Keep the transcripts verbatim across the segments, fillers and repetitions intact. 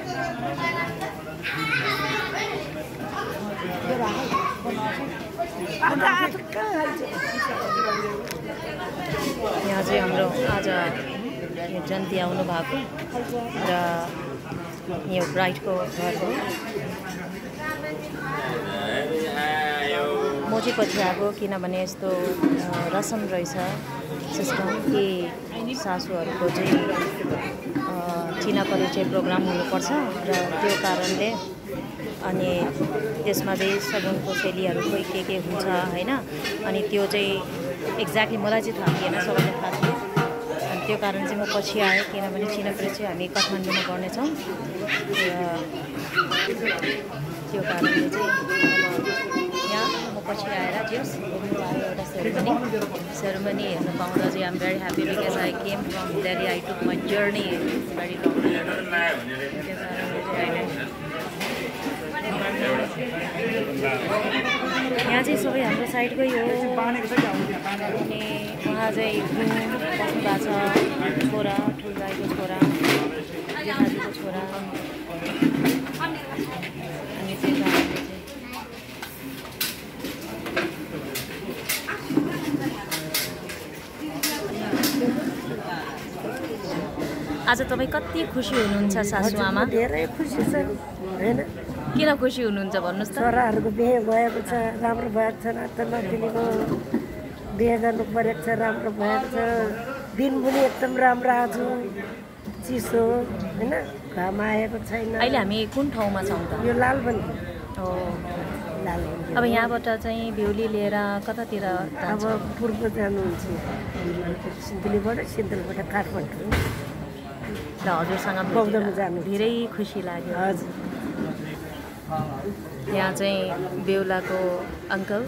यहाँ चाहिँ हाम्रो आज यो जन्ती आउनु भएको र यो ब्राइडको घर हो। म चाहिँ पछि आएको किनभने यस्तो रसम रहेछ सिस्टम कि सासूहरूको चाहिँ चिना परिचय प्रोग्राम हुनुपर्छ र त्यो कारणले अनि त्यसमा चाहिँ सगुनको शैलीहरू खोइ के के हुन्छ होइन। अनि त्यो चाहिँ एक्ज्याक्टली मलाई चाहिँ थाहा थिएन, सबैलाई थाहा थियो। अनि त्यो कारण चाहिँ म पछि आएँ किनभने चिना परिचय हामी काठमाडौँमा गर्नेछौँ र त्यो कारणले चाहिँ यहाँ म पछि आएर जस एउटा सेरेमनी सेरेमनी हेर्नु पाउँदा चाहिँ I'm very happy because I came from Delhi. I took my journey very long. यहाँ चाहिँ सबै हाम्रो साइडकै हो। अनि उहाँ चाहिँ बस्नु भएको छ, छोरा ठुल्दाईको छोरा जेठाजीको छोरा। अनि चाहिँ आज तपाईँ कति खुसी हुनुहुन्छ सासू आमा? धेरै खुसी छ हैन। किन खुसी हुनुहुन्छ भन्नुहोस् त? छोराहरूको बिहे भएको छ, राम्रो भएको छ। नाता नातिनीको बिहे गर्नु परेको छ, राम्रो भएको छ। दिन पनि एकदम राम्रो आज चिसो हैन, घाम आएको छैन। अहिले हामी कुन ठाउँमा छौँ त? यो लालबन्दी हो। लालबन्दी। अब यहाँबाट चाहिँ बेहुली लिएर कतातिर? अब पूर्व जानुहुन्छ सिन्धुलीबाट, सिन्धुलीबाट काठमाडौँ। ल हजुरसँग बौद्धमा जानु धेरै खुसी लाग्यो। हजुर। यहाँ चाहिँ बेहुलाको अङ्कल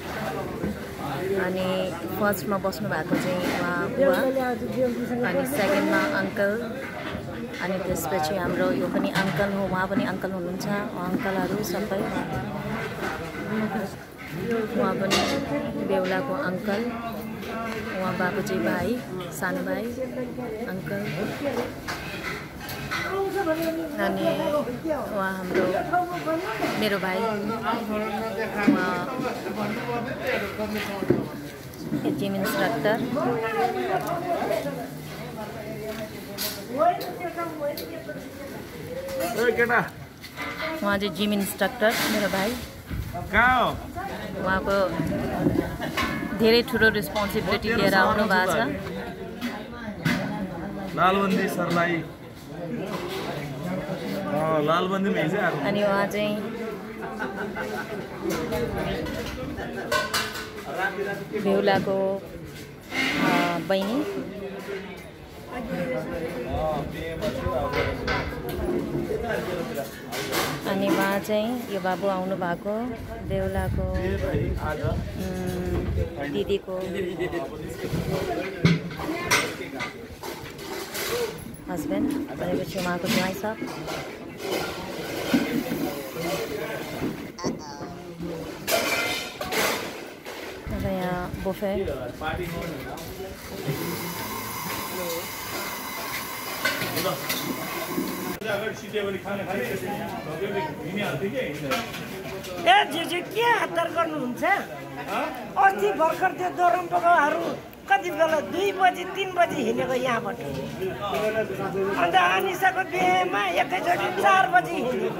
अनि फर्स्टमा बस्नु भएको चाहिँ उहाँ बुवा अनि सेकेन्डमा अङ्कल अनि त्यसपछि हाम्रो यो पनि अङ्कल हो, उहाँ पनि अङ्कल हुनुहुन्छ। अङ्कलहरू सबै उहाँ पनि बेहुलाको अङ्कल, उहाँ बाबुजी भाइ, सानो भाइ, अङ्कल अनि उहाँ हाम्रो मेरो भाइ, उहाँ जिम इन्स्ट्रक्टर। उहाँ चाहिँ जिम इन्स्ट्रक्टर मेरो भाइ। उहाँको धेरै ठुलो रेस्पोन्सिबिलिटी लिएर आउनु भएको छ। लालबन्दी सरलाई लालबन्दी में हिजो आएको। अनि उहाँ चाहिँ बेहुलाको बहिनी। अनि उहाँ चाहिँ यो बाबु आउनु भएको बेहुलाको दिदीको हस्बेन्ड भनेपछि उहाँको ज्वाइँ साहब। अब यहाँ बुफे ए जे के हतार गर्नुहुन्छ? अस्ति भर्खर त्यो दोरम्पकाहरू कति बेला दुई बजी तिन बजी हिँडेको यहाँबाट। अन्त अनिसाको बिहेमा एकैचोटि चार बजी हिँडेको।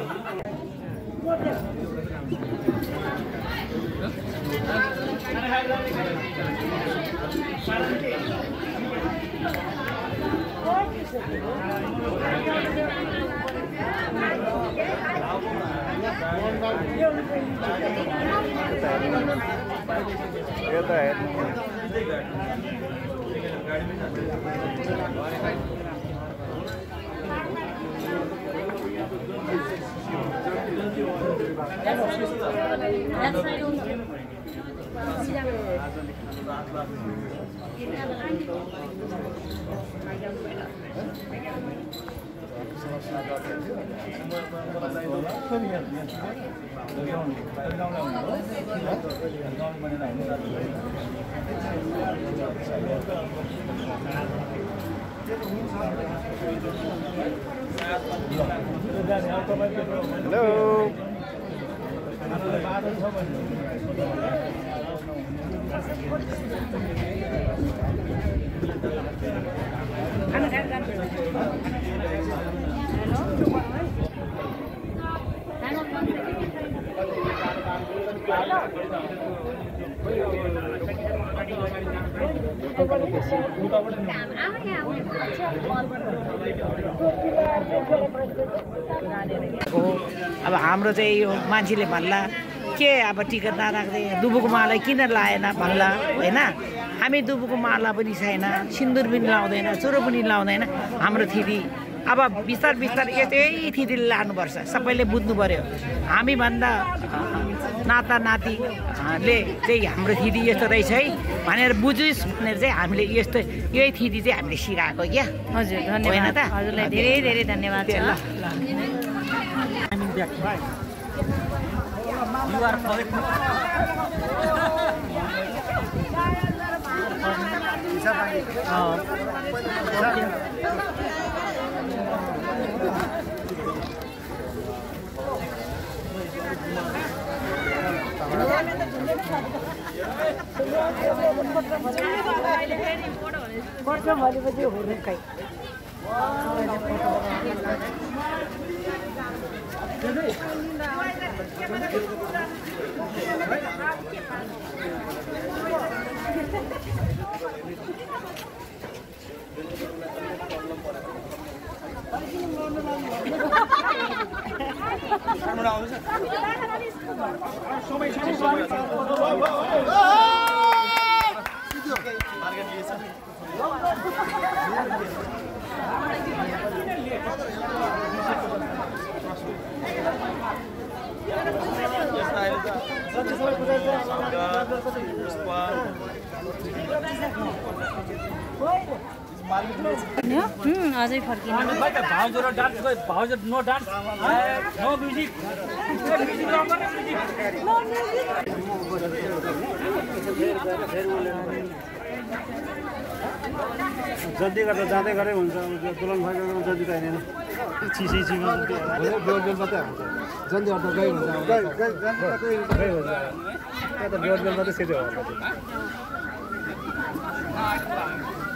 ये तो है। अब हाम्रो चाहिँ यो मान्छेले भन्ला के अब टिकट नराख्दै दुबोको माला किन लाएन भन्ला होइन। हामी दुबोको माला पनि छैन, सिन्दुर पनि लाउँदैन, चुरो पनि लाउँदैन हाम्रो थिदी। अब बिस्तार बिस्तार यतै थिदीले लानुपर्छ, सबैले बुझ्नु पर्यो। हामीभन्दा नाता नातिले चाहिँ हाम्रो थिदी यस्तो रहेछ है भनेर बुझोस् भनेर चाहिँ हामीले यस्तो यही थिदी चाहिँ हामीले सिकाएको क्या। हजुर धन्यवाद त हजुरलाई धेरै धेरै धन्यवाद छ। अझै फर्किनु जति गर्दा जाँदै गरे हुन्छ। तुलन फर्केको जति त होइन चिसै चिमा बेल बेल मात्रै हुन्छ। जति अर्थ गइ हुन्छ त्यहाँ त बेल बेल मात्रै सेटै हो।